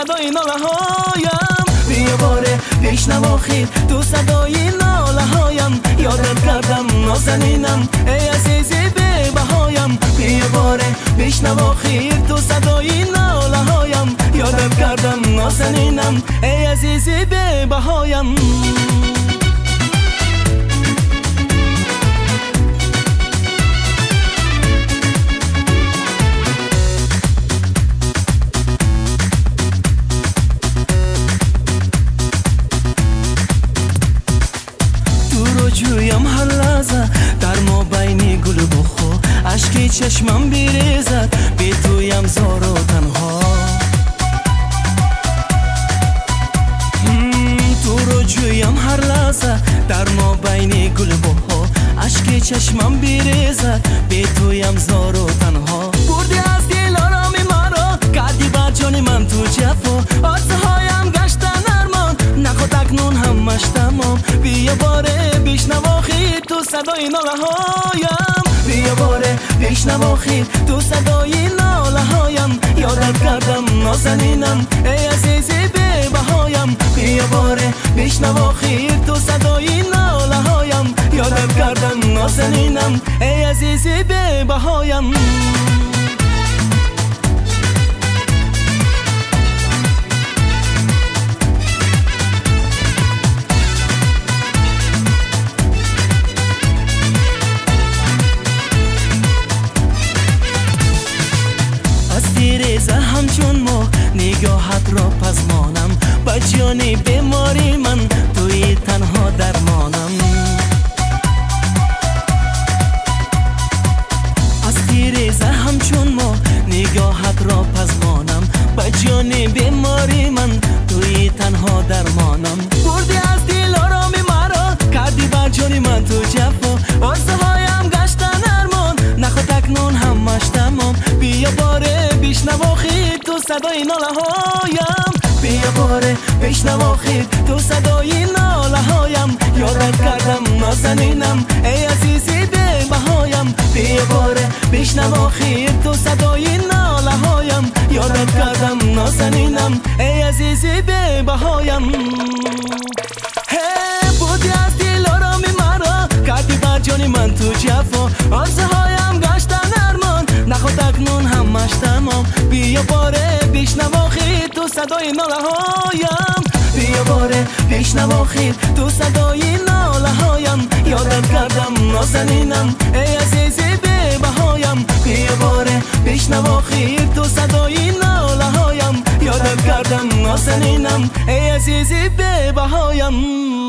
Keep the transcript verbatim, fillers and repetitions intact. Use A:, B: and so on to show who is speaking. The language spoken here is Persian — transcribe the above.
A: صدای ناله هایم. بیا باره بشنو آخر تو صدای ناله هایم. یادت کردم نازنینم ای عزیزی بی بهایم. بیا باره بشنو آخر تو صدای ناله هایم. یادت کردم نازنینم ای عزیزی بی بهایم. جویم هر لحظه در ما بینی گل بخو. عشقی چشمم بیریزد بی تویم زار و تنها. تو رو جویم هر لحظه در ما بینی گل بخو. عشقی چشمم بیریزد بی تویم زار و تنها. بردی از دل آرامی مرا کردی بر جان من تو جفا. آرزوهایم گشتن ارمان نخود اکنون همش تمام. بیا باره بشنو آخر تو صدای ناله هایم. بیا باره بشنو آخر تو صدای ناله هایم. یادت کردم نازنینم ای عزیزی بی بهایم. بیا باره بشنو آخر تو صدای ناله هایم. یادت کردم نازنینم ای عزیزی بی بهایم. ریزه همچون ما نگاهت را پزمانم. با جانی بیماری من توی تنها درمانم. از ریزه همچون ما نگاهت را پزمانم. با جانی بیماری من توی تنها درمانم. بردی از دل آرامی مرا کردی بر جانی من تو جفا. آرزوهایم گشتن ارمان نخود اکنون همش تمام. بیا باره بشنو آخر تو صدای ناله هایم. بیا باره بشنو آخر تو صدای ناله هایم. یادت کردم نازنینم ای عزیزی بی بهایم. بیا باره بشنو آخر تو صدای ناله هایم. یادت کردم نازنینم ای عزیزی بی بهایم. بودی از دل آرامی مرا کردی بر جان من تو جفا. آرزوهایم گشتن ارمان نخود اکنون همش تمام. بیا باره بشنو آخر تو صدای ناله هایم. بیا باره بشنو آخر تو صدای ناله هایم. یادت کردم نازنینم ای عزیزی بی بهایم. بیا باره بشنو آخر تو صدای ناله هایم. یادت کردم نازنینم ای عزیزی بی بهایم.